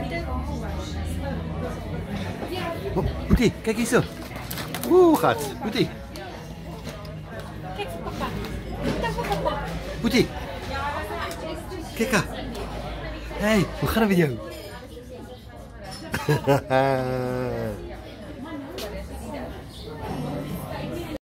Oh, Budi, kijk eens zo. Gaat. Budi. Kijk, papa. Kijk, papa. Budi. Kijk aan. Hey, hoe gaat het met jou?